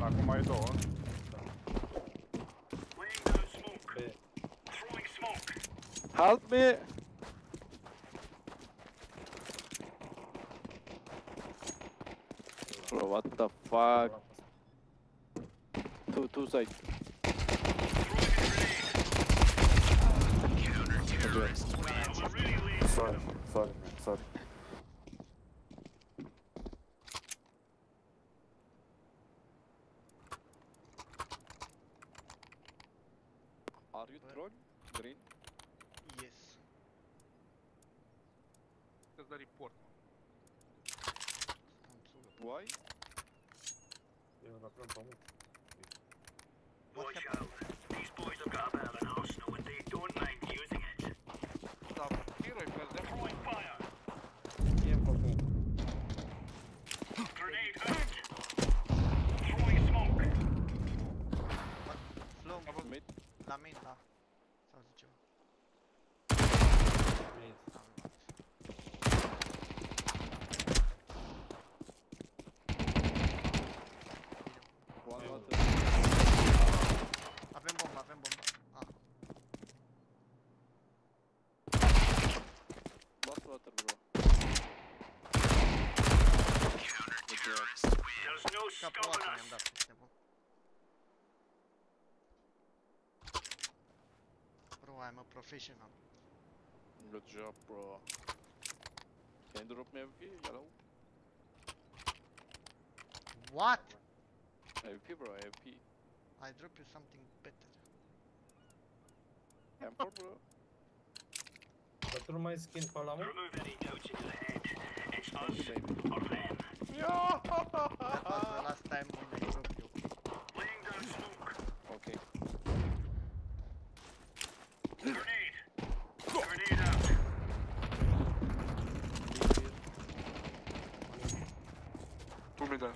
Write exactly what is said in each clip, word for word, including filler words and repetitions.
Acum ai două. Help me! Bro, what the fuck? Two, two side. Sorry, sorry, man, sorry. Are you troll? Green? Yes. Să-ți dă report, mă. Why? Eu la plan pământ. Watch out. These boys have got a bit of an arsenal and they don't mind using it. Da, hero-i pe ăsta. Throwing fire. I-am făcut. Grenade out. Throwing smoke. Flow. Mid? La main, da. Sau zice ceva. Mid. One water. Avem bombă, avem bombă. Ah. Last water, bro. There's no stopping us. Mi-am dat, ești nebun. Bro, I'm a professional. Good job, bro. Can you drop me A V P, yellow? What? A V P, bro, A V P. I drop you something better. M four, bro. Dar tu nu mai schimbi pe ăla, mă? Remove any doubts in your head. It's us Same. or them. Ia! That was the last time when I dropped you. Laying down smoke. Okay. Grenade. Grenade out. Two middle.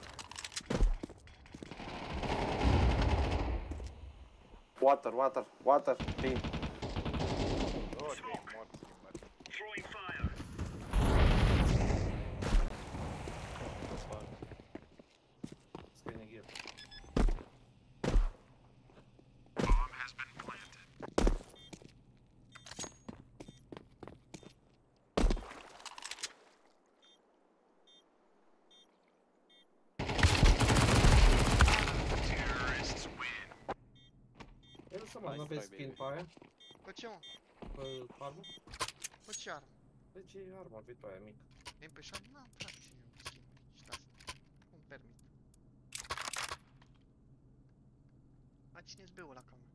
Water, water, water, team. Ok, mort. Throwing fire. Screen gear. Bomb has been planted. Terrorists win. El să mă, nu Nice aveți try, skin baby. pe aia? Bă, ce mă? Pe armă? Bă, ce armă? De ce e arma vită aia mică? M P șapte? N-am, frate, eu schimb și de asta. Nu-mi permit. A, cine-s beul ăla ca mea?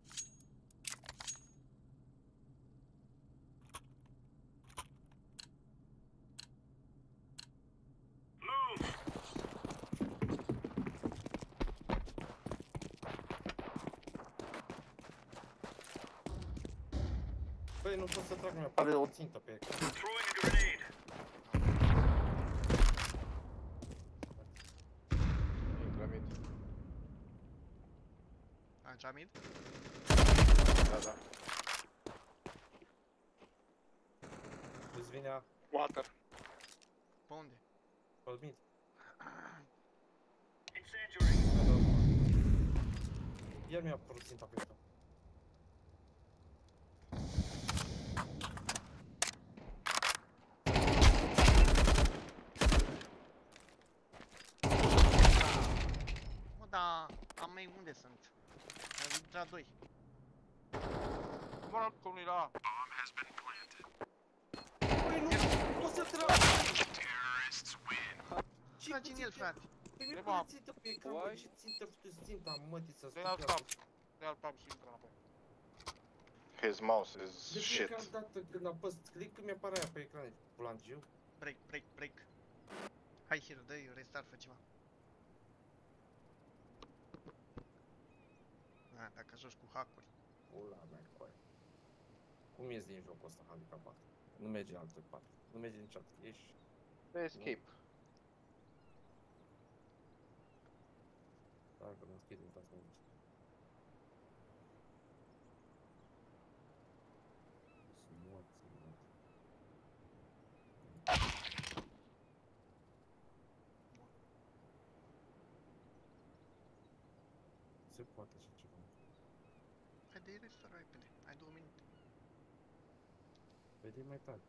Băi, nu pot să trag, mi apare o țintă pe ecran. Throwing a grenade. Intră mid. A, Jamid? Da, da. Îți vine a... Water. Pe unde? pe mid. Incendiary. Da, da. Iar mi-a apărut ținta pe ecran. Mă, dar a mei unde sunt? Am intrat doi. Mă rog, cum nu-i la A. Băi, nu! O să trag! Ce Tragi în el, frate. Păi mi-a Eba. apărut țintă pe ecran, Why? băi, ce țintă tu ținta, mătiță, Dă-i alt stupiată. tab. Dă-i alt tab și intră înapoi. His mouse is De shit. fiecare dată când apăs click, când mi-apare aia pe ecran, bulangiu. Break, break, break. Hai, hero, dă-i restart, fă ceva. A, dacă joci cu hackuri. Ula mea, coaie. Cum ies din jocul ăsta handicapat? Nu merge în altă parte. Nu merge niciodată. Ești... Escape. Dacă nu închid, nu uitați, nu merge. Sunt morți, sunt morți. se poate așa ceva. Hai de restore repede, ai două minute. Vede mai tare.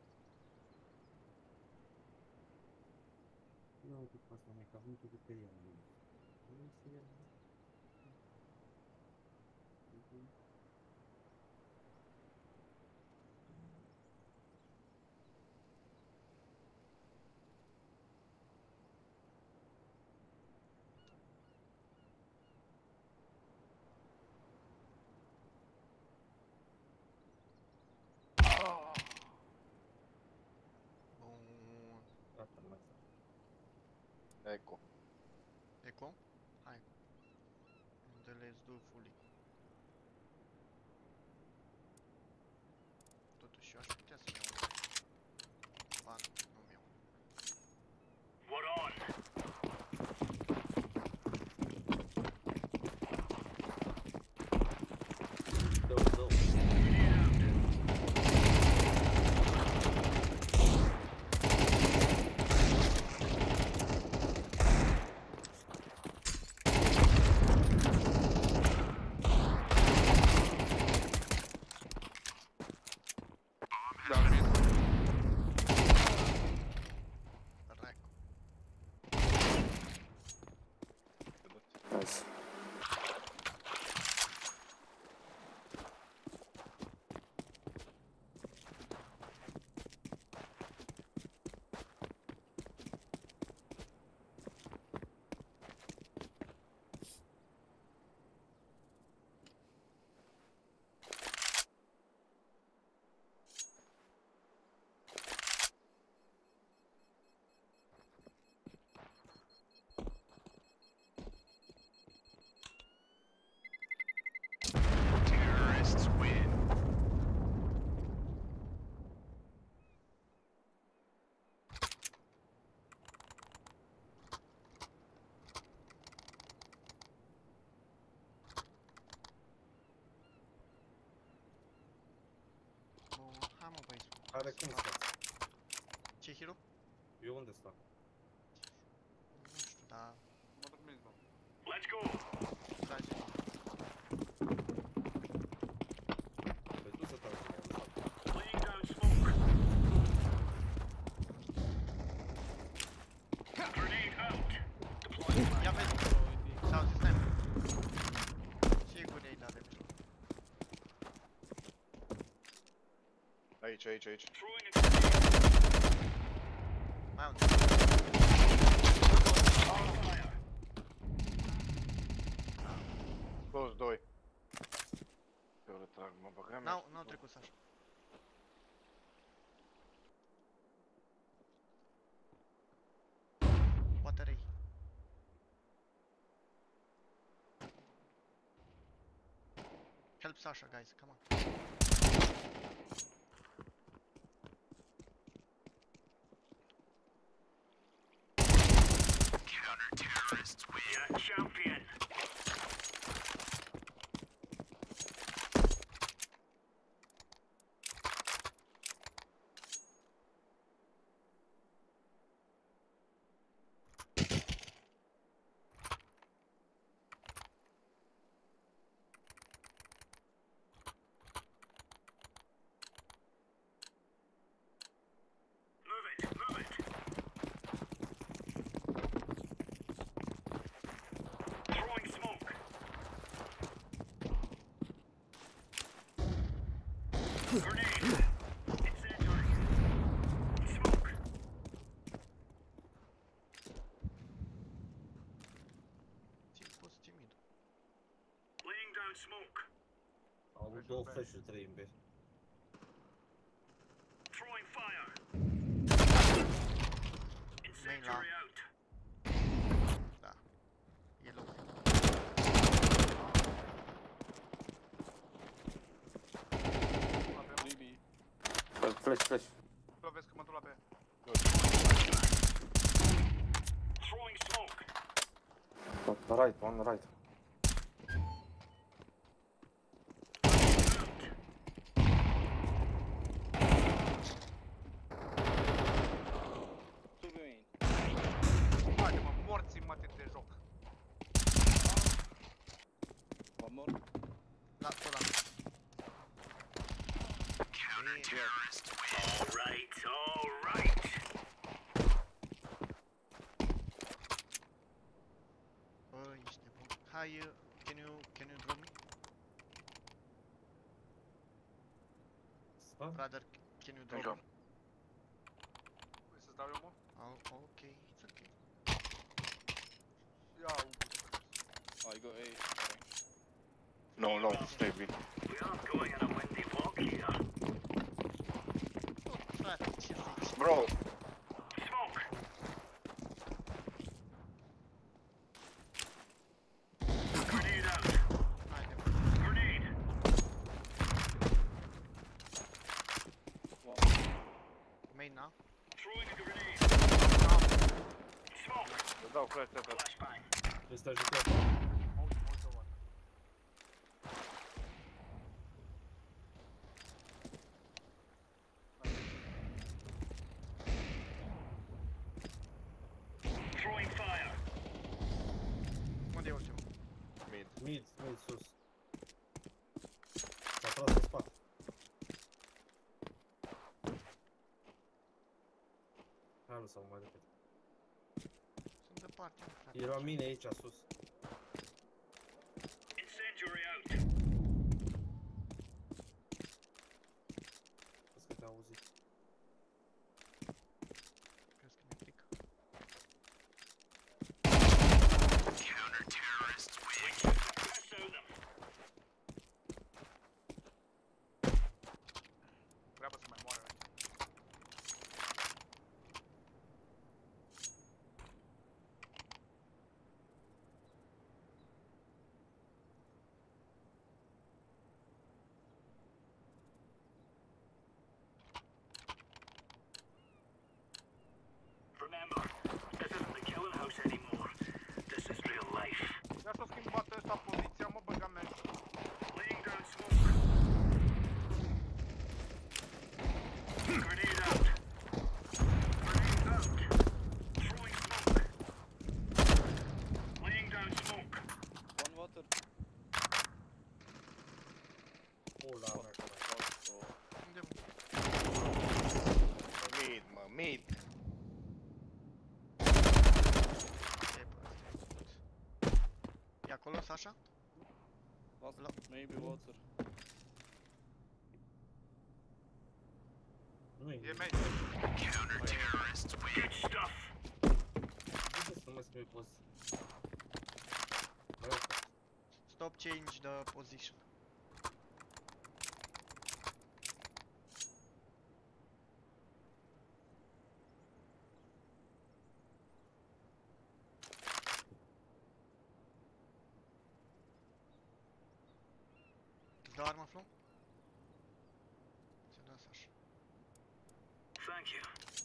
Ia uite cu asta, mai că avem tot de pe ea. Nu se ia. Bun. Gata, mai tare. Echo. Eco? Hai. Unde let's do fully. Totuși eu aș putea să iau un ban, nu-mi iau. We're on. Dă-o, dă-o. Dracu. Nice. Terrorists win. Bun, hai mă băieți. Are cum stați? Ce hero? Eu unde stau? Nu știu, dar Mă duc mid, bă. Let's go. trage. Păi tu să tragi mai mult. Laying down smoke. Grenade out. Deploying Ia vezi. Sau zi stai. Sigur ei n-are vreo. Aici, aici, aici. throwing a grenade. Mai unde? Fire. Toți doi. Eu retrag, mă băgăm. N-au, n-au trecut așa. Poate rei. Help Sasha, guys, come on. Counter-terrorists win. Yeah, champion. Move it, move it. Throwing smoke. Grenade. Incendiary. Smoke. Ți-ai fost timid. Laying down smoke. Au avut două flash-uri, trei în B. Throwing fire. Main la. Incendiary out. Da. E low. B B. Flash, flash. Lovesc că mă duc la B. Throwing smoke. On right, on right. Two B main. Haide mă, morți-mă de joc. more. La, tot la. Alright, alright. Bă, ești nebun. Hai, uh, can you, can you drop me? Spa? Brother, can you drop Drop. me? Vrei să-ți dau eu, mă? Oh, ok, it's okay. Ia Ubu de pe I go A. No, no, stay B. We aren't going on a windy walk here. Oh, frate, ce zici? Bro, Smoke. Grenade out. Haide, mă. Grenade. Wow. Main, na? Throwing a grenade. Smoke. îți dau flash T P. Flashbang. Este ajutor. Mă uit, mă uit eu, oare. Throwing fire. Unde e ultimul? Mid. Mid, mid, sus. S-a tras în spate. Hai, lăsăm mai repede. Sunt departe, mă, frate. E la mine aici, sus. Incendiary out. Crezi că te-a auzit. Crezi că mi-e frică? Lasso them. Treabă să mai moară. Remember, this isn't the killing house anymore. This is real life. Ia s-o schimbat ăsta poziția, mă, băga mea. Laying down smoke. Grenade out. Grenade out. Throwing smoke. Laying down smoke. One water. O, la mea, că mai. Fuck, bro. Unde, mă? Mid, mă, mid. Ce bă, e acolo, Sasha? Last, Hello. maybe water. Nu e E nimic. main. Good stuff. Ce să mai spui poți? Mai uite. Stop, change the position. Îți dau armă, Flo? Ți-o dau, Sasha. Thank you.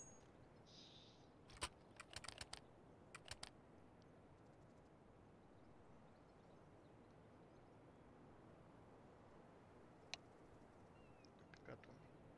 Picat unul.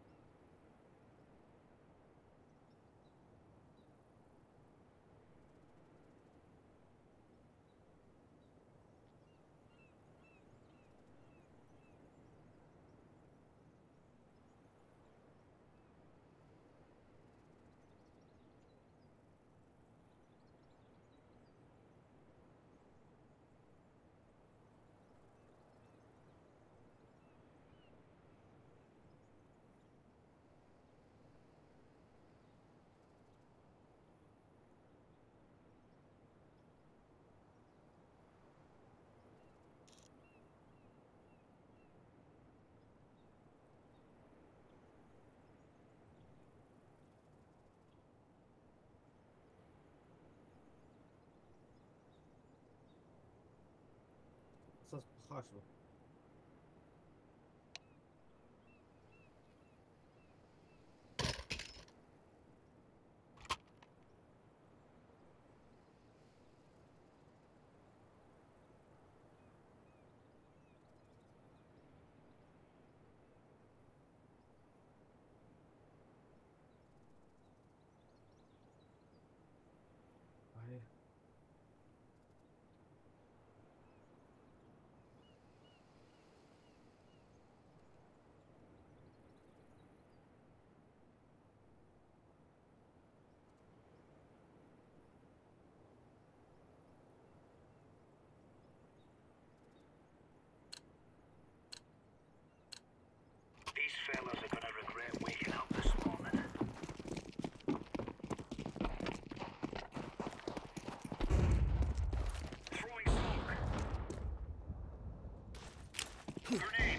Să-ți cu H-ul. Hai. fellas are gonna regret waking up this morning. Throwing smoke. Grenade.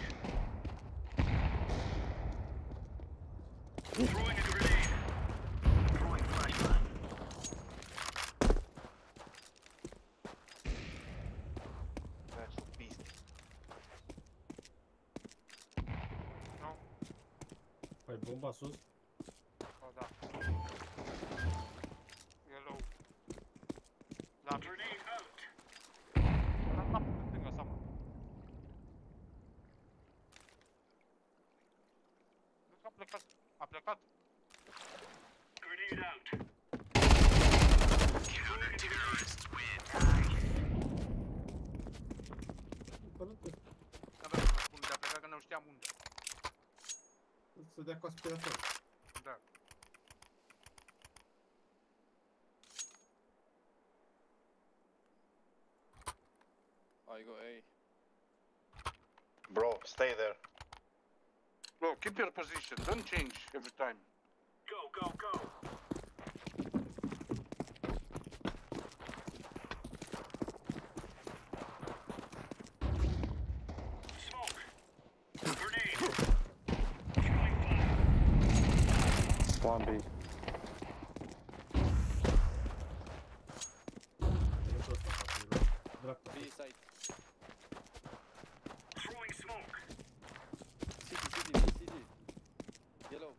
Throwing a grenade. Throwing flashbang. That's a beast. Nu? Păi bomba sus. O, da. E low. Da, Grenade out. da, da, stânga sa, mă. Nu că a plecat. A plecat. Grenade out. Părâte, N-aveam să spun de a plecat că nu știam unde. să dea cu aspirator. Da. I go A. Bro, stay there. Bro, keep your position. Don't change every time. Go, go, go. Smoke. Grenade. Throwing fire. One B. Minutul ăsta fac, dreapta. B side. Throwing smoke. City, city, B, city. Yellow.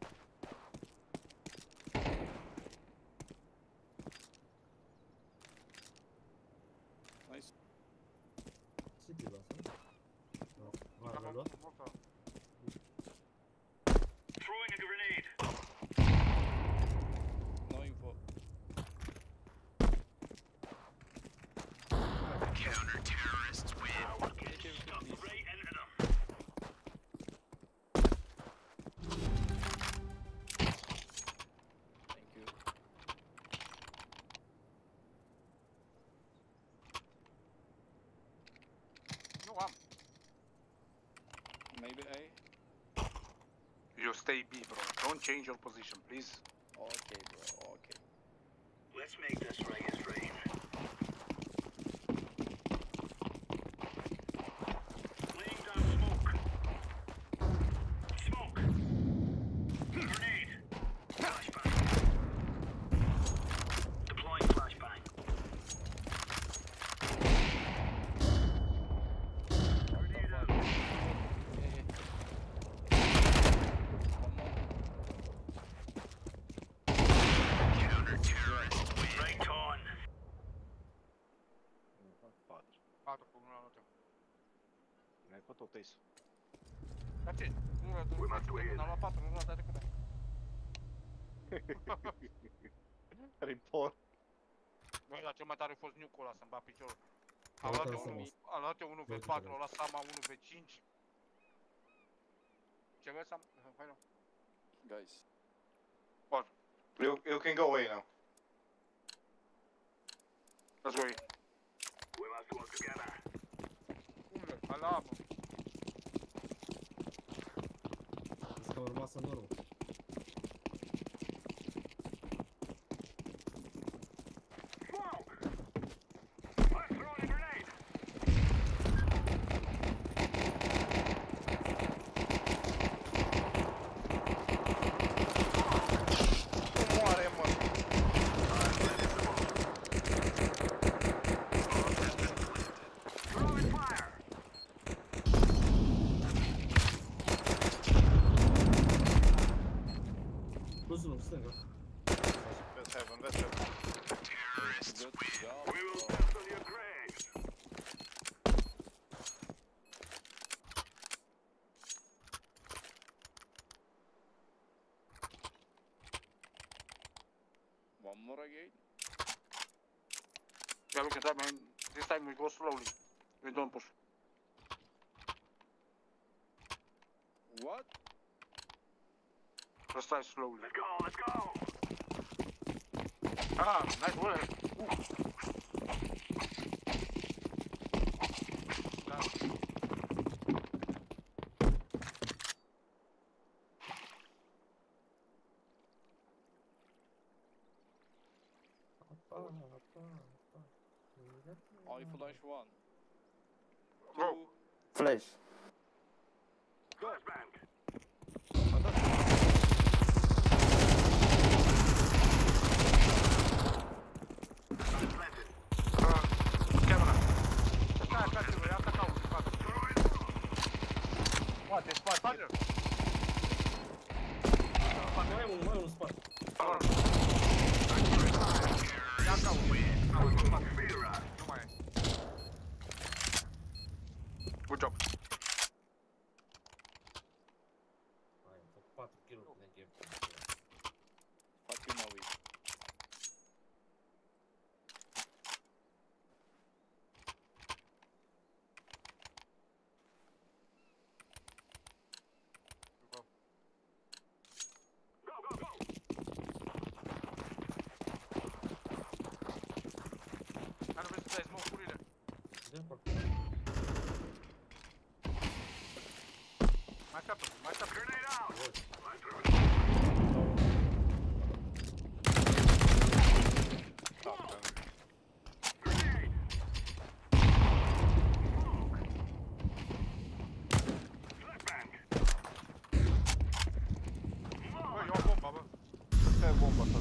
Nice. City lasă. No, m-a Am luat. multă. Throwing a grenade. No info. Counter-terrorists win. We're getting stuck right into them. Thank you. Nu am. Maybe A. You stay B, bro. Don't change your position, please. Okay, bro. Okay. Let's make this right as rain. Laying down smoke. Smoke. Grenade. Flashbang. Deploying flashbang. Grenade out. A. One more. Counter-terrorists win. Right on. Patru. patru cu unu la notă. Ne-ai făcut ace. Dar ce? Nu l-a We must win. n-a luat patru, nu l-a dat decât aia. Report. Băi, dar cel mai tare a fost nuke-ul ăla să-mi bat piciorul. A Am luat uitat să unu, mă- a luat unu v patru, a luat Sama unu v cinci. Ce vezi, Sam? Hai, nu. Guys. You, you can go away now. Let's go. We must work together. Unde? Hai la apă. Zic că urma să nu rău. Smoke. Let's throw a grenade. Nu moare, mă. Throwing fire. Plus unul, stânga. Let's heaven, let's heaven. Terrorists Good win. job, We will bro. test on your graves. One more again. Yeah, look at that, man. This time we go slowly. We don't push. What? Let's try slowly. Let's go, let's go. Ah, nice work. Ooh. Da. I flash one. Go. Flash. Flashbang. Planted. Uh, camera. Stai, fraților, ia atacau în spate. Spate, spate. Spate! Mai e unul, mai e unul în spate. Ia ca unul. Nu mai e. Good job. Hai, am făcut patru kill-uri până în game. Fuck you, Maui. Go, go, go. Dar nu vrei să dai smoke-urile? De acord. Mai așteaptă, mai așteaptă. Grenade out. I'm throwing. Grenade. Flashbang. Bă, eu am bomba, bă. Stai bomba asta.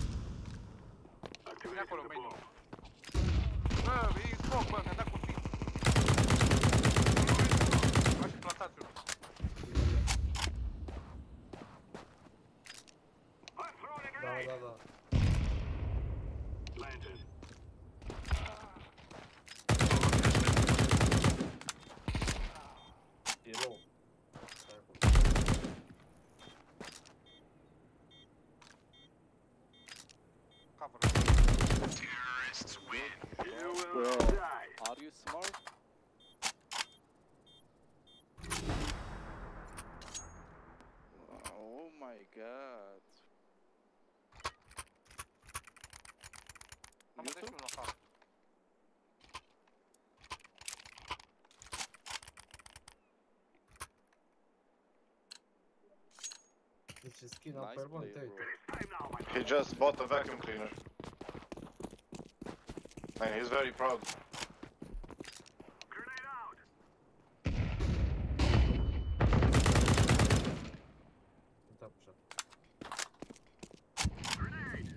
Vine acolo, main. Bă, e smoke, bă, mi-a dat cu fin. Bă, și plantați-o. I'm throwing a Da, grenade. da, da. Planted. E low. Stai acolo. Cover. You will die. Are you smart? Oh my god. Am You dat și too? unul afară. Deci skin am Nice pe bun, play, te bro. uite. Time now, my He just bought a vacuum cleaner. And he's very proud. grenade out. Nu te-a pușat. Grenade.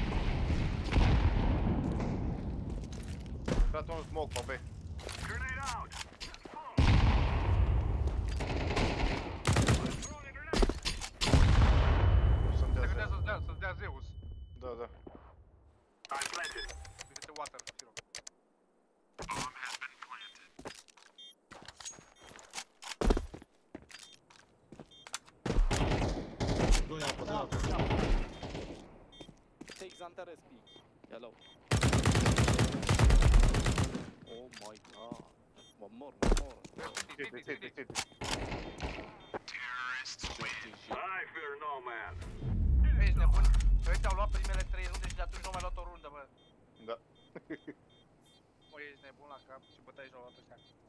Dat un smoke pe B. Grenade out. I'm throwing a grenade. Sunt de Se astea. gândea să-ți dea, să-ți dea Zeus. Da, da. I'm planted. Uite-te water, Firo. Bomb has been planted. Doi apă, doi apă. Take Xantares peak. Yellow. Oh my god. One more, one more. City, City, city, city, city. city. I fear no man. Ești nebun? Ăștia au luat primele trei runde și de atunci nu au mai luat o rundă, bă. Da. Mă, ești nebun la cap și bătaie și au luat ăștia.